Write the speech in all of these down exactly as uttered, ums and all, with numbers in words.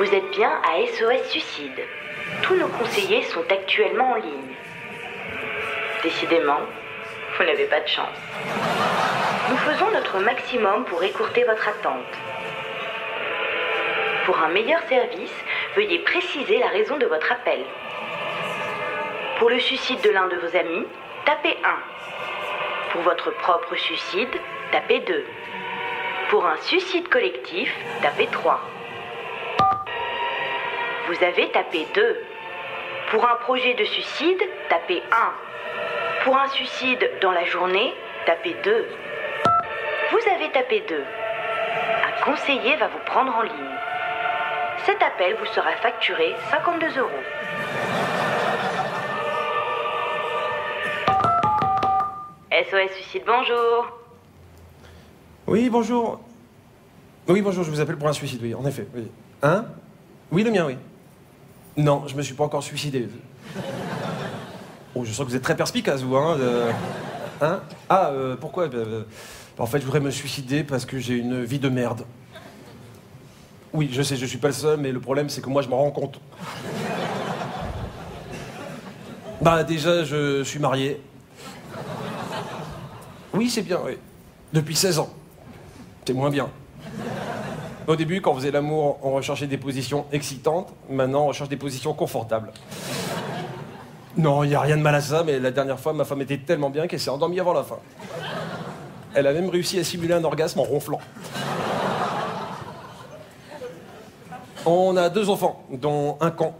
Vous êtes bien à S O S Suicide. Tous nos conseillers sont actuellement en ligne. Décidément, vous n'avez pas de chance. Nous faisons notre maximum pour écourter votre attente. Pour un meilleur service, veuillez préciser la raison de votre appel. Pour le suicide de l'un de vos amis, tapez un. Pour votre propre suicide, tapez deux. Pour un suicide collectif, tapez trois. Vous avez tapé deux. Pour un projet de suicide, tapez un. Pour un suicide dans la journée, tapez deux. Vous avez tapé deux. Un conseiller va vous prendre en ligne. Cet appel vous sera facturé cinquante-deux euros. S O S Suicide, bonjour. Oui, bonjour. Oui, bonjour, je vous appelle pour un suicide, oui, en effet. Oui. Hein? Oui, le mien, oui. Non, je me suis pas encore suicidé. Oh, je sens que vous êtes très perspicace, vous, hein? De... Hein? Ah, euh, pourquoi? euh, En fait, je voudrais me suicider parce que j'ai une vie de merde. Oui, je sais, je suis pas le seul, mais le problème, c'est que moi, je m'en rends compte. Bah, déjà, je suis marié. Oui, c'est bien, oui. Depuis seize ans. C'est moins bien. Au début, quand on faisait l'amour, on recherchait des positions excitantes. Maintenant, on recherche des positions confortables. Non, il n'y a rien de mal à ça, mais la dernière fois, ma femme était tellement bien qu'elle s'est endormie avant la fin. Elle a même réussi à simuler un orgasme en ronflant. On a deux enfants, dont un con.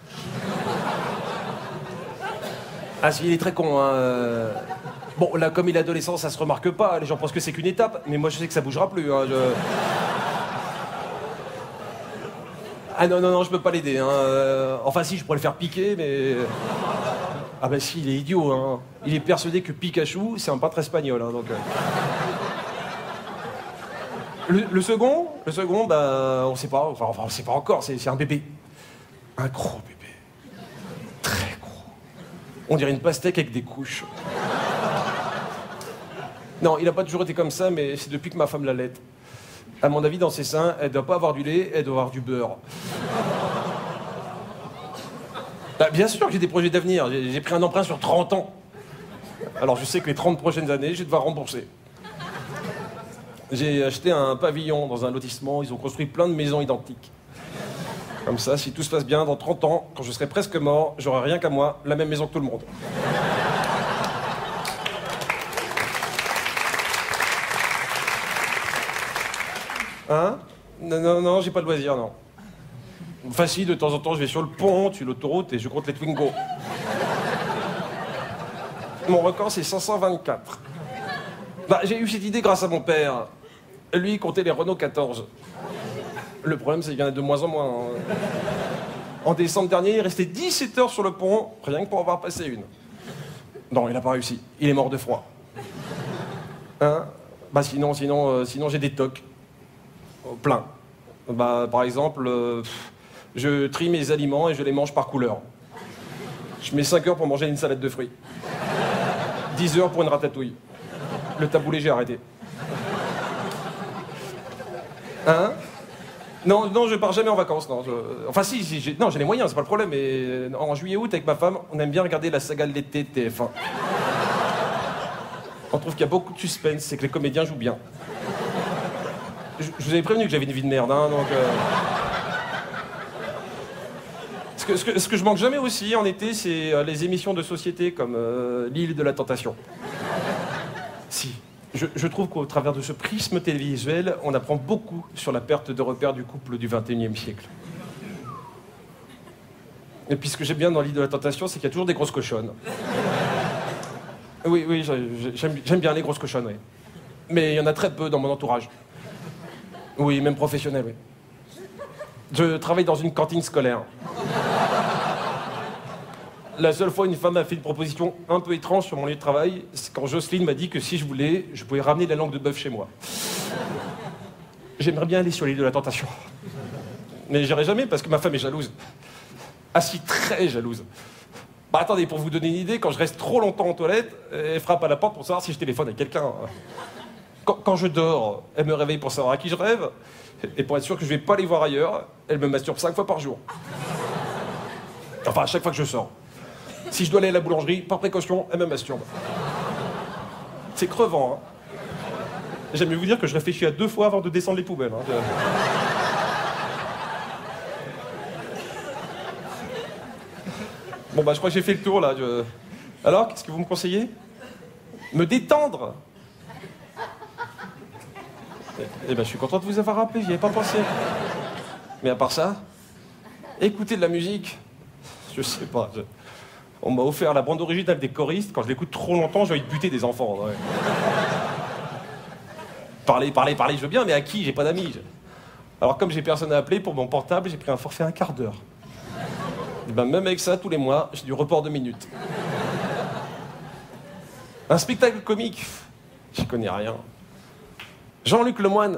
Ah si, il est très con, hein. euh. Bon, là, comme il est adolescent, ça se remarque pas. Les gens pensent que c'est qu'une étape, mais moi, je sais que ça bougera plus, hein. Je... Ah non, non, non, je peux pas l'aider, hein. euh. Enfin, si, je pourrais le faire piquer, mais... Ah bah si, il est idiot, hein. Il est persuadé que Pikachu, c'est un peintre espagnol, hein, donc... euh. Le, le second, le second, bah, on sait pas, enfin, enfin on sait pas encore, c'est un bébé. Un gros bébé. Très gros. On dirait une pastèque avec des couches. Non, il a pas toujours été comme ça, mais c'est depuis que ma femme l'allaite. À mon avis, dans ses seins, elle doit pas avoir du lait, elle doit avoir du beurre. Bah, bien sûr que j'ai des projets d'avenir, j'ai pris un emprunt sur trente ans. Alors je sais que les trente prochaines années, je vais devoir rembourser. J'ai acheté un pavillon dans un lotissement, ils ont construit plein de maisons identiques. Comme ça, si tout se passe bien, dans trente ans, quand je serai presque mort, j'aurai rien qu'à moi, la même maison que tout le monde. Hein? Non, non, non, j'ai pas de loisir, non. Enfin si, de temps en temps, je vais sur le pont, tu l'autoroute et je compte les Twingo. Mon record, c'est cinq cent vingt-quatre. Bah, j'ai eu cette idée grâce à mon père. Lui, il comptait les Renault quatorze. Le problème, c'est qu'il y en a de moins en moins. Hein. En décembre dernier, il restait dix-sept heures sur le pont, rien que pour avoir passé une. Non, il n'a pas réussi. Il est mort de froid. Hein? Bah sinon, sinon, euh, sinon j'ai des tocs. Oh, plein. Bah, par exemple, euh, je trie mes aliments et je les mange par couleur. Je mets cinq heures pour manger une salade de fruits. dix heures pour une ratatouille. Le taboulé, j'ai arrêté. Hein? Non, non, je pars jamais en vacances, non. Je... Enfin, si, si j'ai non, j'ai les moyens, c'est pas le problème, mais en juillet-août, avec ma femme, on aime bien regarder la saga de l'été de T F un. On trouve qu'il y a beaucoup de suspense, c'est que les comédiens jouent bien. Je, je vous avais prévenu que j'avais une vie de merde, hein, donc... Euh... Ce, que, ce, que, ce que je manque jamais aussi en été, c'est euh, les émissions de société comme euh, L'île de la tentation. Si. Je, je trouve qu'au travers de ce prisme télévisuel, on apprend beaucoup sur la perte de repères du couple du vingt et unième siècle. Et puis ce que j'aime bien dans L'île de la tentation, c'est qu'il y a toujours des grosses cochonnes. Oui, oui, j'aime bien les grosses cochonnes, oui. Mais il y en a très peu dans mon entourage. Oui, même professionnel, oui. Je travaille dans une cantine scolaire. La seule fois, une femme m'a fait une proposition un peu étrange sur mon lieu de travail, c'est quand Jocelyne m'a dit que si je voulais, je pouvais ramener la langue de bœuf chez moi. J'aimerais bien aller sur l'île de la tentation. Mais j'irai jamais parce que ma femme est jalouse. Ah si, très jalouse. Bah attendez, pour vous donner une idée, quand je reste trop longtemps en toilette, elle frappe à la porte pour savoir si je téléphone à quelqu'un. Quand, quand je dors, elle me réveille pour savoir à qui je rêve. Et pour être sûr que je vais pas les voir ailleurs, elle me masturbe cinq fois par jour. Enfin, à chaque fois que je sors. Si je dois aller à la boulangerie, par précaution, elle me masturbe. C'est crevant, hein. J'aime mieux vous dire que je réfléchis à deux fois avant de descendre les poubelles. Hein. Bon, bah, je crois que j'ai fait le tour, là. Je... Alors, qu'est-ce que vous me conseillez? Me détendre. Eh ben, je suis content de vous avoir rappelé, j'y avais pas pensé. Mais à part ça, écouter de la musique, je sais pas. Je... On m'a offert la bande originale des choristes. Quand je l'écoute trop longtemps, j'ai envie de buter des enfants. Ouais. Parler, parler, parler, je veux bien, mais à qui? J'ai pas d'amis. Je... Alors, comme j'ai personne à appeler, pour mon portable, j'ai pris un forfait un quart d'heure. Et ben, même avec ça, tous les mois, j'ai du report de minutes. Un spectacle comique, j'y connais rien. Jean-Luc Lemoyne.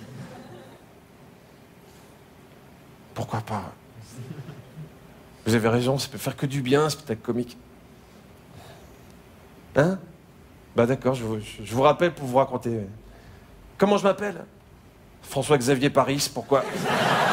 Pourquoi pas? Vous avez raison, ça peut faire que du bien, un spectacle comique. Hein? Bah d'accord, je vous, je vous rappelle pour vous raconter. Comment je m'appelle? François-Xavier Paris, pourquoi?